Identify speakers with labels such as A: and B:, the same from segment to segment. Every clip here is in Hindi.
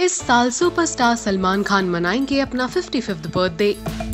A: इस साल सुपरस्टार सलमान खान मनाएंगे अपना 55th बर्थडे।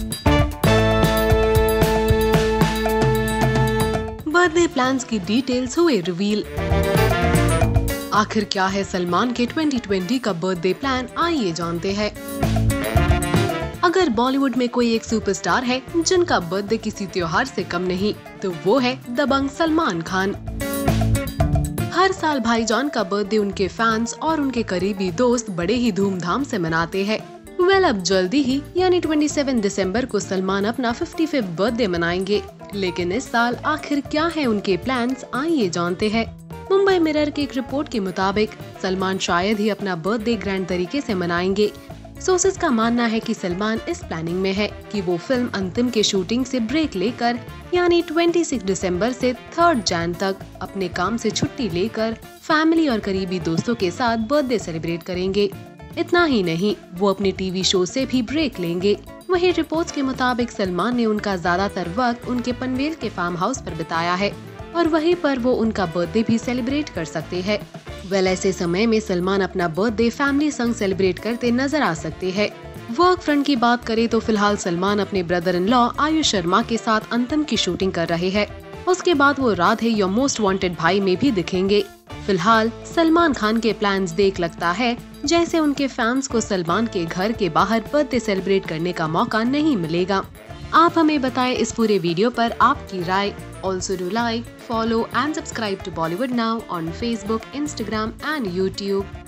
A: बर्थडे प्लान्स की डिटेल्स हुए रिवील। आखिर क्या है सलमान के 2020 का बर्थडे प्लान, आइए जानते हैं। अगर बॉलीवुड में कोई एक सुपरस्टार है जिनका बर्थडे किसी त्योहार से कम नहीं, तो वो है दबंग सलमान खान। हर साल भाईजान का बर्थडे उनके फैंस और उनके करीबी दोस्त बड़े ही धूमधाम से मनाते हैं। अब जल्दी ही यानी 27 दिसंबर को सलमान अपना 55th बर्थडे मनाएंगे। लेकिन इस साल आखिर क्या है उनके प्लान्स, आइए जानते हैं। मुंबई मिरर की एक रिपोर्ट के मुताबिक सलमान शायद ही अपना बर्थडे ग्रैंड तरीके से मनाएंगे। सोर्सेज का मानना है कि सलमान इस प्लानिंग में है कि वो फिल्म अंतिम के शूटिंग से ब्रेक लेकर यानी 26 दिसंबर से 3 जैन तक अपने काम से छुट्टी लेकर फैमिली और करीबी दोस्तों के साथ बर्थडे सेलिब्रेट करेंगे। इतना ही नहीं, वो अपने टीवी शो से भी ब्रेक लेंगे। वहीं रिपोर्ट्स के मुताबिक सलमान ने उनका ज्यादातर वक्त उनके पनवेल के फार्म हाउस पर बिताया है और वहीं पर वो उनका बर्थडे भी सेलिब्रेट कर सकते हैं। ऐसे समय में सलमान अपना बर्थडे फैमिली संग सेलिब्रेट करते नजर आ सकते हैं। वर्क फ्रंट की बात करें तो फिलहाल सलमान अपने brother in law Aayush Sharma के साथ अंतम की शूटिंग कर रहे हैं। उसके बाद वो राधे योर मोस्ट वांटेड भाई में भी दिखेंगे। फिलहाल सलमान खान के प्लान्स देख लगता है जैसे उनके फैंस को सलमान के घर के बाहर बर्थडे सेलिब्रेट करने का मौका नहीं मिलेगा। आप हमें बताएं इस पूरे वीडियो पर आपकी राय। Also do like, follow and subscribe to Bollywood Now on Facebook, Instagram and YouTube.